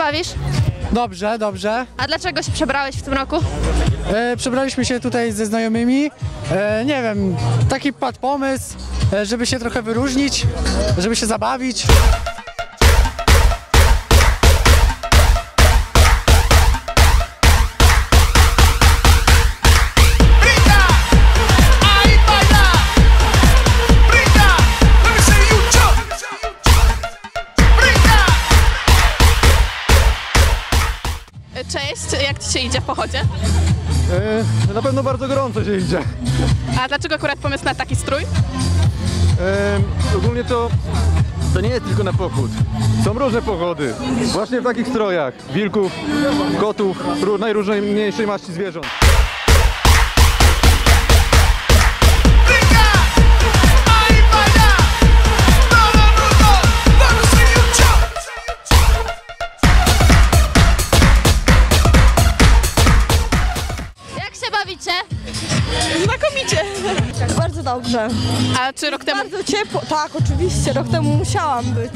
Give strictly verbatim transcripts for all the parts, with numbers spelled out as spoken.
bawisz? Dobrze, dobrze. A dlaczego się przebrałeś w tym roku? E, przebraliśmy się tutaj ze znajomymi. E, nie wiem, taki padł pomysł, e, żeby się trochę wyróżnić, żeby się zabawić. Cześć, jak ci się idzie w pochodzie? E, na pewno bardzo gorąco się idzie. A dlaczego akurat pomysł na taki strój? E, ogólnie to, to nie jest tylko na pochód. Są różne pochody. Właśnie w takich strojach. Wilków, kotów, ró- najróżniejszej maści zwierząt. Bawicie? Znakomicie. Bardzo dobrze. A czy rok temu... Bardzo ciepło. Tak, oczywiście. Rok temu musiałam być.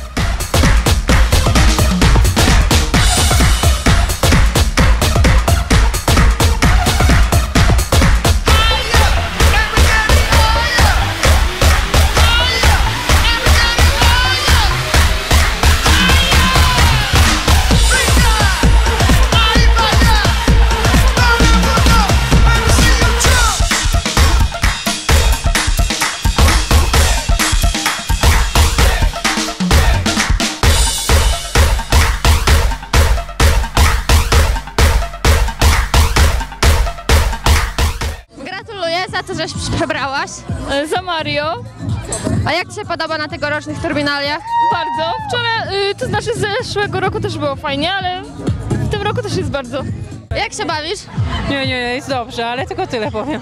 Za to, żeś przebrałaś. Za Mario. A jak ci się podoba na tegorocznych turbinaliach? Bardzo. Wczoraj, y, to znaczy z zeszłego roku też było fajnie, ale w tym roku też jest bardzo. Jak się bawisz? Nie, nie, jest dobrze, ale tylko tyle powiem.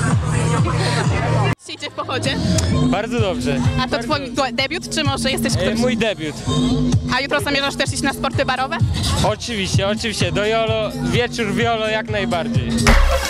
Idzie w pochodzie? Bardzo dobrze. A to twój debiut, czy może jesteś którymś? E, mój debiut. A jutro zamierzasz też iść na sporty barowe? Oczywiście, oczywiście. Do Jolo, wieczór w Jolo jak najbardziej.